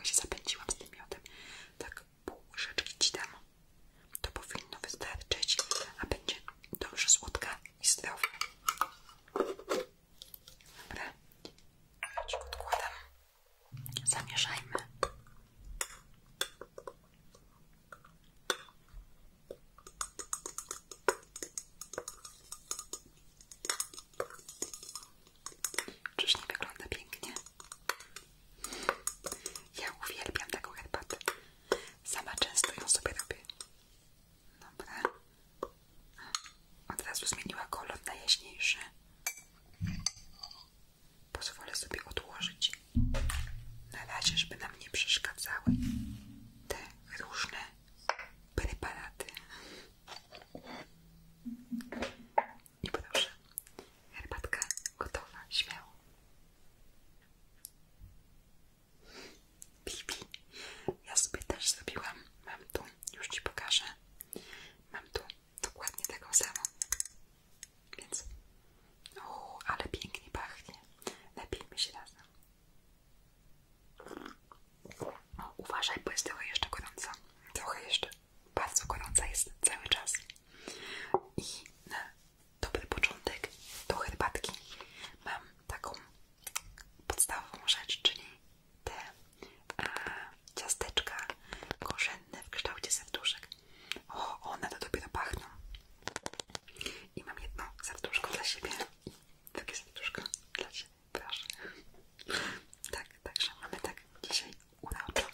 się zapędziłam z tym miodem. Tak pół łyżeczki ci dam. To powinno wystarczyć, a będzie dobrze słodka i zdrowa. Dobra, ci odkładam. Zamieszajmy. Czyż nie wygląda pięknie? Ja uwielbiam taką herbatę. Sama często ją sobie robię. Dobra. Od razu zmieniła kolor na jaśniejszy. Pozwolę sobie odłożyć na razie, żeby nam nie przeszkadzały te różne preparaty. I proszę, herbatka gotowa, śmiało. Bibi, ja sobie też zrobiłam. Mam tu, już ci pokażę. Mam tu dokładnie taką samą. Więc, ale pięknie pachnie. Napijmy się razem. Uważaj, bo jest trochę jeszcze gorąca. Trochę jeszcze. Bardzo gorąca jest cały czas. I na dobry początek do herbatki mam taką podstawową rzecz, czyli te ciasteczka korzenne w kształcie serduszek. One to dopiero pachną. I mam jedno serduszko dla siebie i takie serduszko dla ciebie, proszę. Tak, także mamy tak dzisiaj uroczo.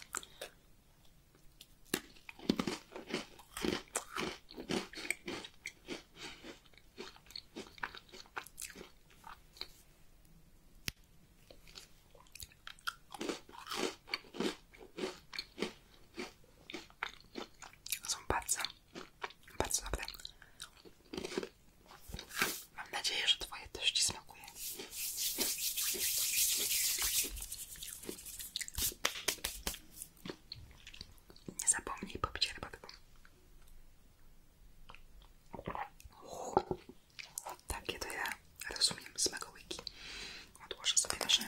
Są bardzo, bardzo dobre. Mam nadzieję, że twoje też ci smakuje. Nie zapomnij popić herbatką. Takie to ja rozumiem smakołyki. Odłożę sobie nasze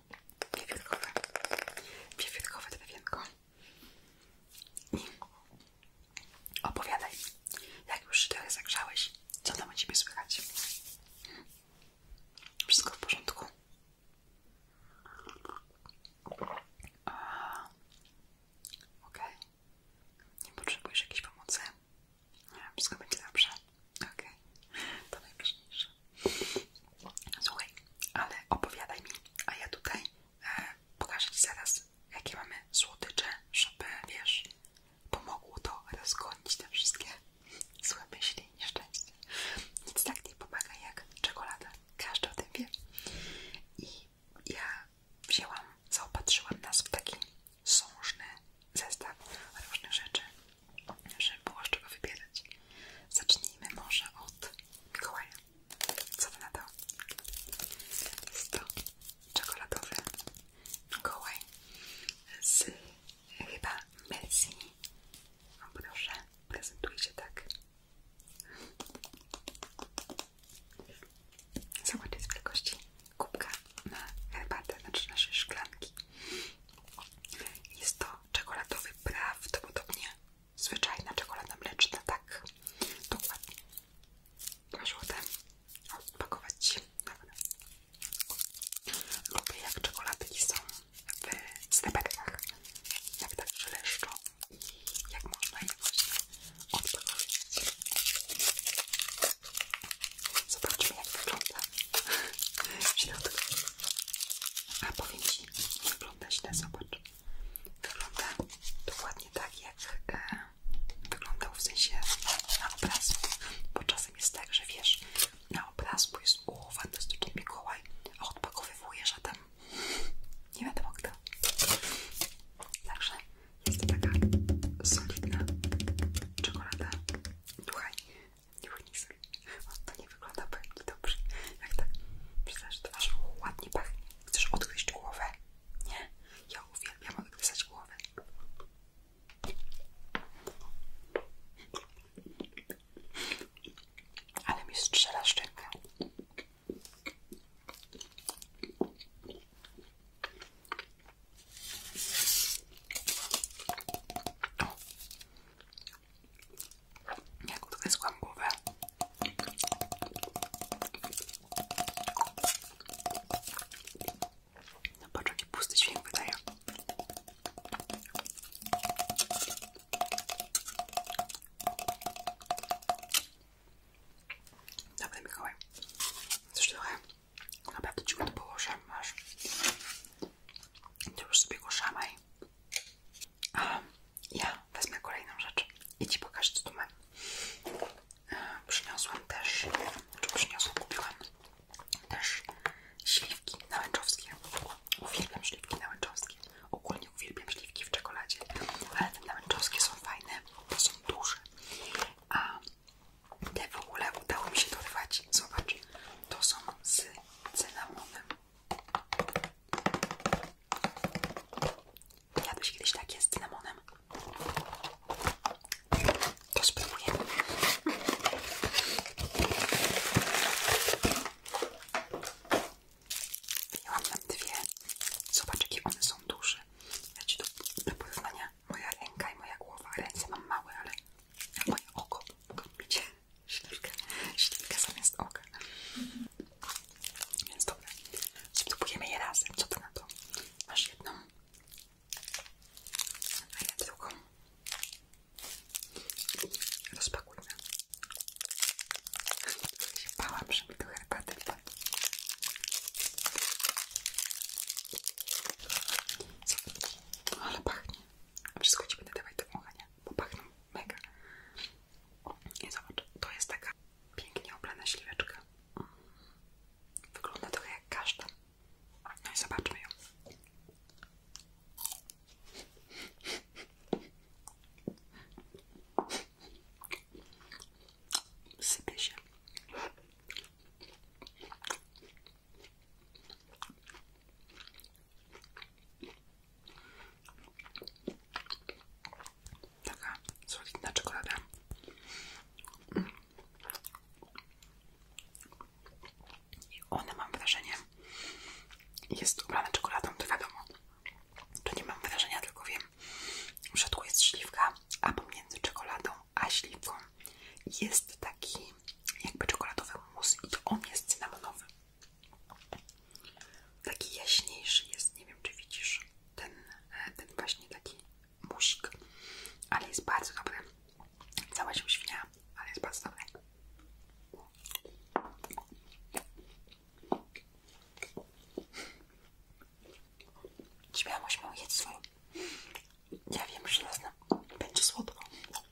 wiewiórkowe drewienko. I opowiadaj, jak już się trochę zagrzałeś, co tam u ciebie słychać? Wszystko w porządku? Okej. Nie potrzebujesz jakiejś pomocy? Nie, wszystko będzie dobrze. Okej. To najważniejsze. Słuchaj, ale opowiadaj mi, a ja tutaj pokażę ci zaraz, jakie mamy słodycze, żeby, wiesz, pomogło to rozgonić te wszystkie złe myśli i nieszczęście. Nic tak nie pomaga jak czekolada. Każdy o tym wie. I ja zaopatrzyłam nas w taki sążny zestaw różnych rzeczy, żeby było z czego wybierać. Zacznijmy może od Mikołaja. Co ty na to? Jest to czekoladowy Mikołaj z chyba Merci. O proszę, prezentuje się tak. Zobacz, jest wielkości kubka na herbatę, znaczy naszej szklanki. Jest to czekoladowy, prawdopodobnie zwyczajna czekolada mleczna, tak? Dokładnie. Masz ochotę odpakować. Dobra. Lubię, jak czekoladki są w sreberkach, jak tak szeleszczą i jak można je właśnie odpakować. Zobaczmy, jak wygląda w środku. A powiem ci, nie wygląda źle, zobacz. Wygląda dokładnie tak, jak wyglądał w sensie na obrazku. Bo czasem jest tak, że wiesz, na obrazku jest fantastyczny Mikołaj, a odpakowywujesz, a tam nie wiadomo kto. Także jest to taka solidna czekolada. Słuchaj, nie łynisy. To nie wygląda pewnie dobrze. Jak tak, przecież to masz ładnie pachnie. Chcesz odgryźć głowę? Nie? Ja uwielbiam taki jaśniejszy jest, nie wiem czy widzisz ten właśnie taki musik, ale jest bardzo dobry. Cała się uświnia, ale jest bardzo dobry. Śmiało, śmiało, jedz swoją. Ja wiem, że zaraz będzie słodko.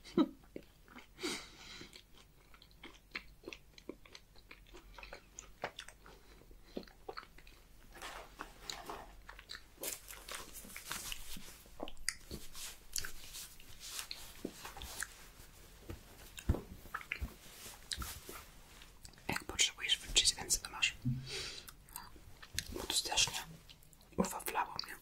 Jak potrzebujesz wyczyść ręce, to masz. Bo to strasznie uwaflało mnie.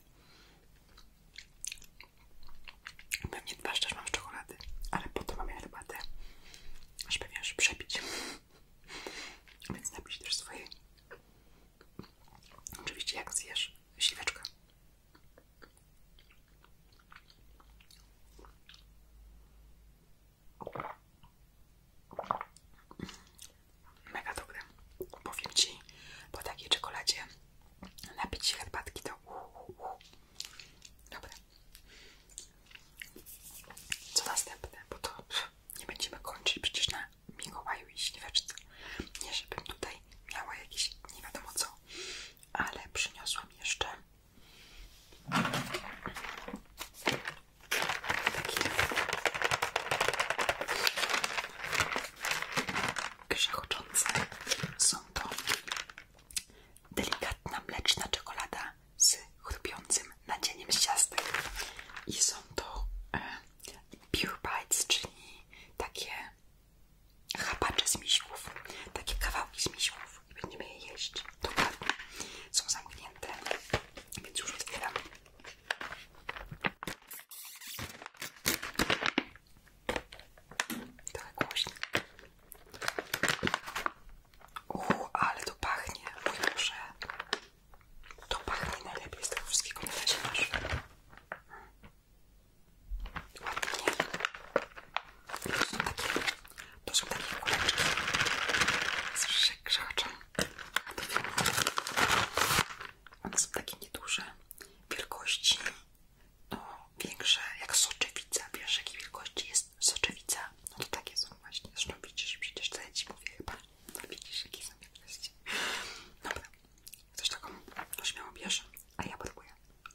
Pewnie dwa też mam z czekolady, ale potem mamy herbatę, żeby wiesz, przepić. Więc napisz też swojej. Oczywiście jak zjesz śliweczkę. Mega dobre. Powiem ci, po takiej czekoladzie napić się herbatki to Dobra. Co następne? Bo to nie będziemy kończyć przecież na Mikołaju i śliweczce. Nie, żebym tutaj miała jakieś nie wiadomo co, ale przyniosłam jeszcze takie grzechoczące. Są to delikatna mleczna czekolada z chrupiącym nadzieniem z ciastek. I są to Pure Bites, czyli takie chapacze z miśków, takie kawałki z miśków i będziemy je jeść. Dokładnie. Są zamknięte, więc już otwieram. Trochę głośno. Ale to pachnie. Mój Boże. To pachnie najlepiej z tego wszystkiego, na razie masz. Ładnie. To są takie kuleczki. Słyszysz, jak grzechoczą. One są takie nieduże. Wielkości, no większe jak soczewica. Wiesz, jakiej wielkości jest soczewica? No to takie są właśnie. Zresztą widzisz, przecież to ja ci mówię chyba. No widzisz, jakie są wielkości. Dobra. Coś taką, to śmiało bierz, a ja próbuję.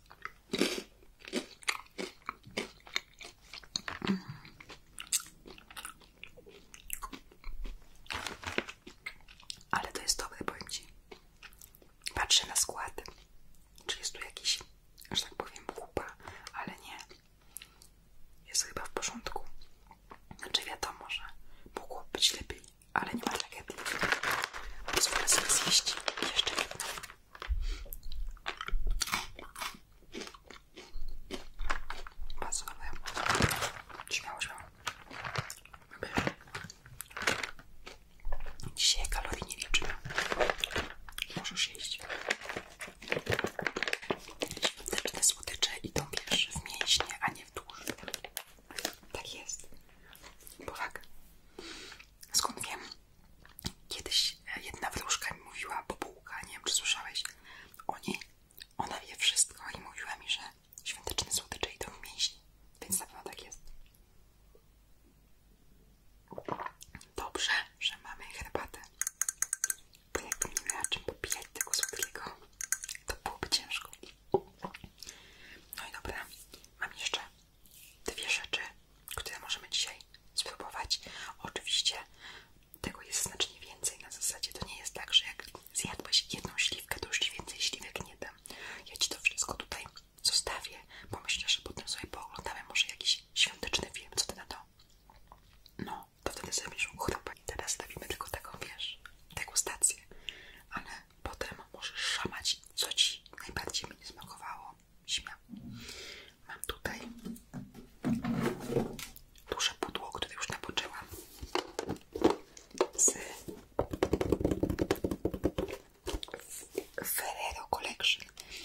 Ale to jest dobre, powiem ci. Patrzę na skład. Czy jest tu jakiś, że tak powiem, kupa, ale nie. Jest chyba w porządku. Znaczy wiadomo, że mogło być lepiej, ale nie ma tragedii. Pozwolę sobie zjeść jeszcze jedno. Bardzo dobre. Śmiało, śmiało. Dzisiaj kalorii nie liczymy. Możesz jeść. Świąteczne słodycze idą wiesz w mięśnie, a nie w tłuszcz. Tak jest. Powag. Skąd wiem? Kiedyś jedna wróżka mi mówiła, Bobułka, nie wiem czy słyszałeś o niej. Ona wie wszystko i mówiła mi, że świąteczne słodycze idą w mięśnie. Więc na pewno tak jest. Dobrze, że mamy herbatę. Bo jakbym nie miała czym popijać tego słodkiego, to byłoby ciężko. No i dobra, mam jeszcze dwie rzeczy, które możemy dzisiaj spróbować. Oczywiście tego jest znacznie więcej. Na zasadzie to nie jest tak, że jak zjadłeś jedną śliwkę, to już ci więcej śliwek nie dam. Ja ci to wszystko tutaj zostawię, bo myślę, że potem sobie pooglądamy może jakiś świąteczny film. Co ty na to? No, to wtedy sobie będziesz mógł chrupać. Teraz stawimy tylko taką, wiesz, degustację. Ale potem możesz szamać, co ci najbardziej mnie smakowało. Śmiało. Mam tutaj duże pudło, które już napoczęłam z Ferrero Collection.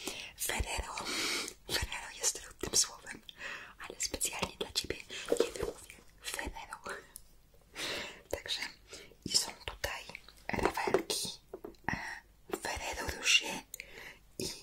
Ferrero jest trudnym słowem, ale specjalnie dla ciebie nie wymówię Ferrero. Także i są tutaj Rafaelki Ferrero Rocher i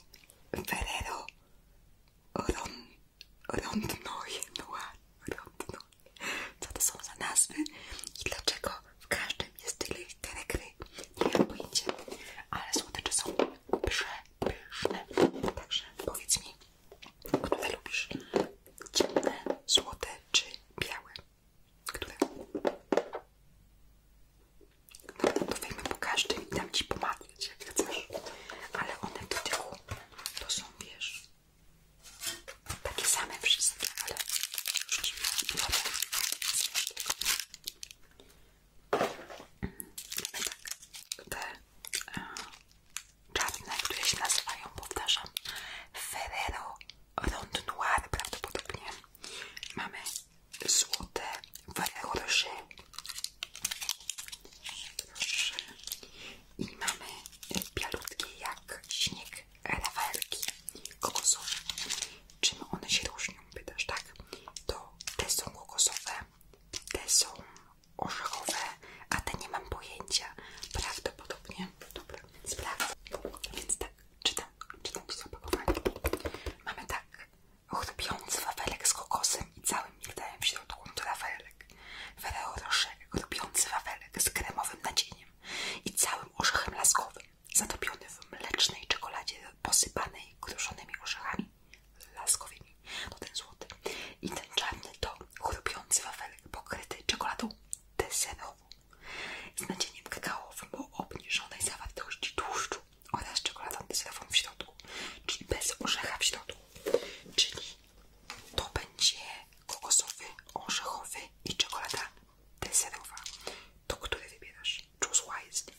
kruszonymi orzechami laskowymi, to ten złoty. I ten czarny to chrupiący wafelek pokryty czekoladą deserową z nadzieniem kakaowym o obniżonej zawartości tłuszczu oraz czekoladą deserową w środku, czyli bez orzecha w środku. Czyli to będzie kokosowy, orzechowy i czekolada deserowa. To który wybierasz? Choose wisely.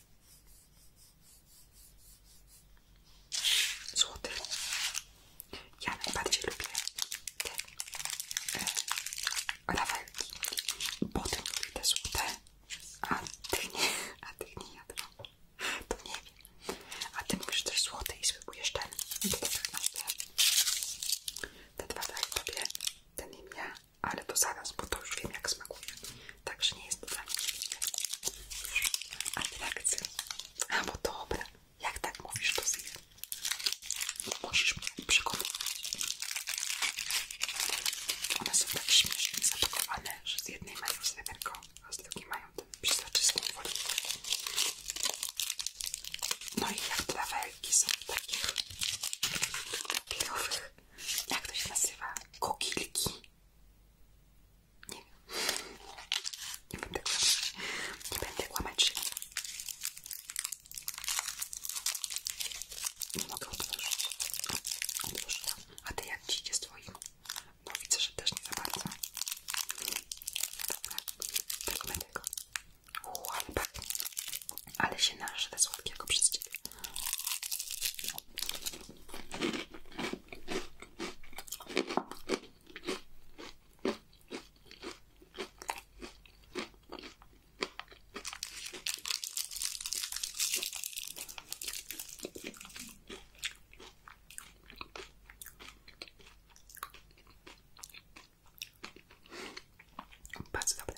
Złoty. Ja najbardziej lubię te rafelki. Potem lubię te złote, a tych nie jadłam. To nie wiem. A ty mówisz też złoty i spróbujesz ten. To tak masz te dwa daję tobie, ten im ja, ale to zaraz, bo to już wiem jak smakuje. Także nie jest to dla mnie już atrakcja. A bo dobra, jak tak mówisz, to zjem. Musisz mnie przekonywać. One są tak śmiesznie zapakowane, że z jednej mają sreberko, a z drugiej mają ten przezroczystą folię. No i jak trafelki są w takich papierowych, jak to się nazywa? Kokilki. Nie wiem. Nie będę kłamać. Nie będę kłamać, że nie mogę otworzyć. Otworzyłam. A ty jak ci idzie z twoim? No widzę, że też nie za bardzo. Dobra. Weźmy tego. Ale pachnie. Ale się nażre słodkiego przez ciebie. Bardzo dobre.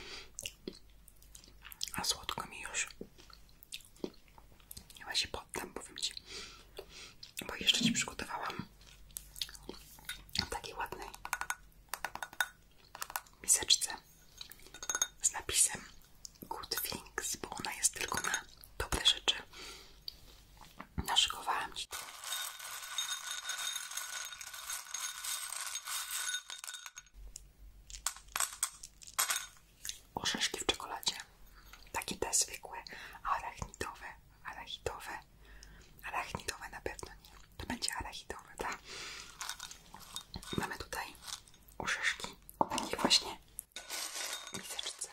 A słodko mi już. Chyba się poddam, powiem ci. Bo jeszcze ci przygotowałam w takiej ładnej miseczce z napisem Good Things, bo ona jest tylko na dobre rzeczy. Naszykowałam ci. Orzeszki w czekoladzie. Takie te zwykłe, arachnidowe na pewno nie. To będzie arachidowe, tak? Mamy tutaj orzeszki, takie właśnie w miseczce.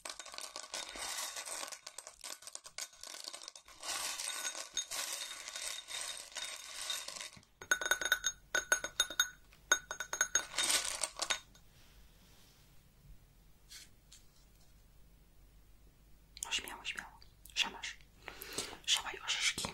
No śmiało, śmiało. Szamaj orzeszki.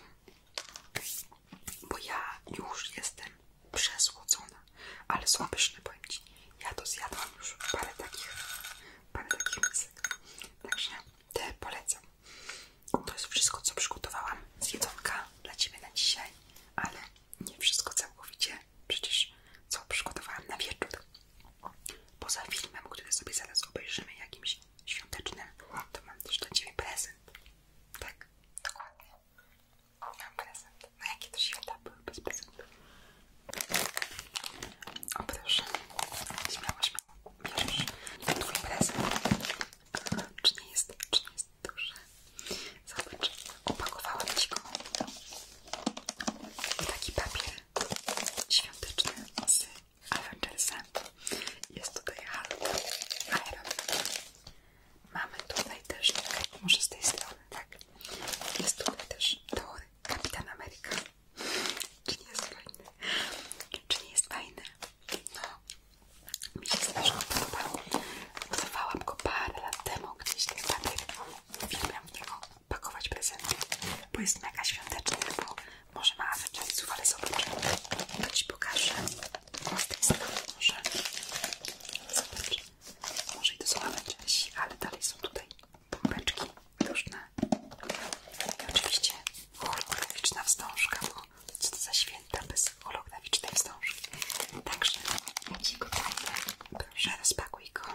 Bo ja już jestem przesłodzona, ale są pyszne, powiem ci. Ja to zjadłam już parę takich misek. Także te polecam. To jest wszystko, co przygotowałam z jedzonka dla ciebie na dzisiaj, ale nie wszystko całkowicie. Przecież co przygotowałam na wieczór. Poza filmem, który sobie zaraz obejrzymy, jakimś świątecznym, to mam też dla ciebie prezent. Tak, dokładnie. Mam prezent. No jakie to święta były bez prezentu? O proszę. Śmiało. Bierzesz twój prezent. Czy nie jest duży? Zobacz, opakowałam ci go. Taki papier świąteczny z Avengersem. Jest tutaj Iron. Mamy tutaj też, może z tej strony, tak? Jest tutaj też Thor, Kapitan Ameryka. Czy nie jest fajny? Czy nie jest fajny? No, mi się strasznie podobało. Kupowałam go parę lat temu, gdzieś ten papier. Uwielbiam w niego pakować prezenty, bo jest mega świąteczny, bo może ma Avengersów, ale zobacz, to ci pokażę. Z tej strony może. Zobacz. Może i to są Avengersi, ale dalej są tutaj pompeczki różne. I oczywiście holograficzna wstążka, bo co to za święta bez holograficznej wstążki. Także ja ci go daję. Proszę, rozpakuj go.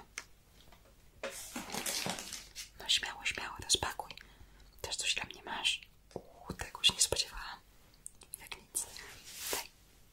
No śmiało, rozpakuj. Też coś dla mnie masz? Tego się nie spodziewałam. Jak nic. Daj.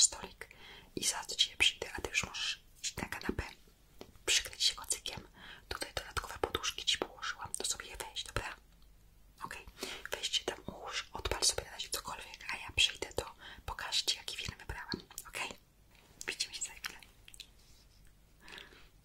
stolik i zaraz do ciebie przyjdę, a ty już możesz